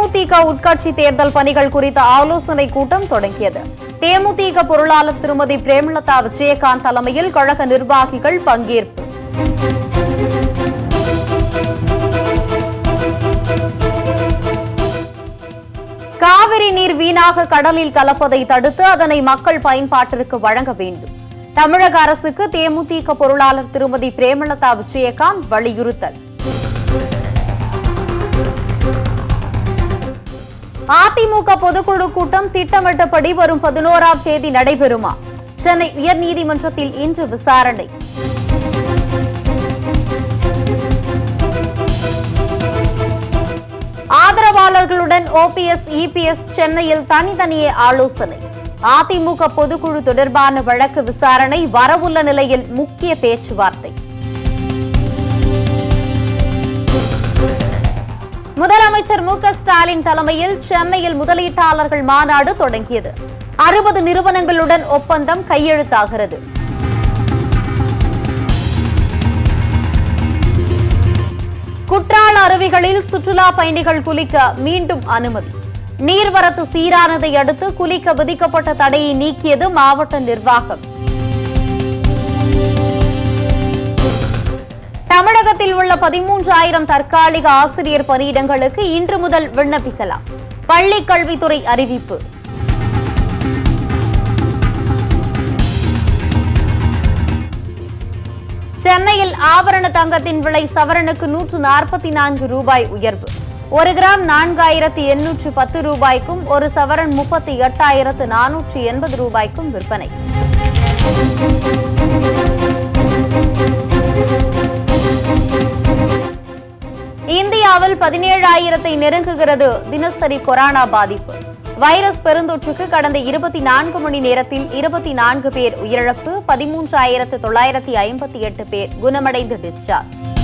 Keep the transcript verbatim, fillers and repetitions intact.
தேமுதிக உட்கட்சி தேர்தல் பணிகள் குறித்த ஆலோசனை கூட்டம் தொடங்கியது. தேமுதிக பொருளாளர் திருமதி பிரேமலதா விஜயகாந்த் தலைமையில் கழக நிர்வாகிகள் பங்கேற்பு. காவிரி நீர் வீணாக கடலில் கலப்பதை தடுத்து அதனை மக்கள் பயன்பாட்டிற்கு வழங்க வேண்டும். தமிழக அரசுக்கு தேமுதிக பொருளாளர் திருமதி பிரேமலதா விஜயகாந்த் வலியுறுத்தல். அதிமுக பொதுக்குழு கூட்டம் திட்டமிட்டபடி வரும் பதினோராம் தேதி நடைபெறுமா? சென்னை உயர்நீதிமன்றத்தில் இன்று விசாரணை. ஆதரவாளர்களுடன் ஓபிஎஸ் இபிஎஸ் சென்னையில் தனித்தனியே ஆலோசனை. அதிமுக பொதுக்குழு தொடர்பான வழக்கு விசாரணை வரவுள்ள நிலையில் முக்கிய பேச்சுவார்த்தை. முதலமைச்சர் மு க ஸ்டாலின் தலைமையில் சென்னையில் முதலீட்டாளர்கள் மாநாடு தொடங்கியது. அறுபது நிறுவனங்களுடன் ஒப்பந்தம் கையெழுத்தாகிறது. குற்றால அருவிகளில் சுற்றுலா பயணிகள் குளிக்க மீண்டும் அனுமதி. நீர்வரத்து சீரானதை அடுத்து குளிக்க விதிக்கப்பட்ட தடையை நீக்கியது மாவட்ட நிர்வாகம். தமிழகத்தில் உள்ள பதிமூன்றாயிரம் தற்காலிக ஆசிரியர் பணியிடங்களுக்கு இன்று முதல் விண்ணப்பிக்கலாம். பள்ளிக் கல்வித்துறை அறிவிப்பு. சென்னையில் ஆபரண தங்கத்தின் விலை சவரனுக்கு நூற்று நாற்பத்தி நான்கு ரூபாய் உயர்வு. ஒரு கிராம் நான்காயிரத்து எண்ணூற்று பத்து ரூபாய்க்கும் ஒரு சவரன் முப்பத்தி எட்டாயிரத்து நானூற்று எண்பது ரூபாய்க்கும் விற்பனை. இந்தியாவில் பதினேழாயிரத்தை நெருங்குகிறது தினசரி கொரோனா பாதிப்பு. வைரஸ் பெருந்தொற்றுக்கு கடந்த இருபத்தி நான்கு மணி நேரத்தில் இருபத்தி நான்கு பேர் உயிரிழப்பு, பதிமூன்றாயிரத்து தொள்ளாயிரத்தி ஐம்பத்தி எட்டு பேர் குணமடைந்து டிஸ்சார்ஜ்.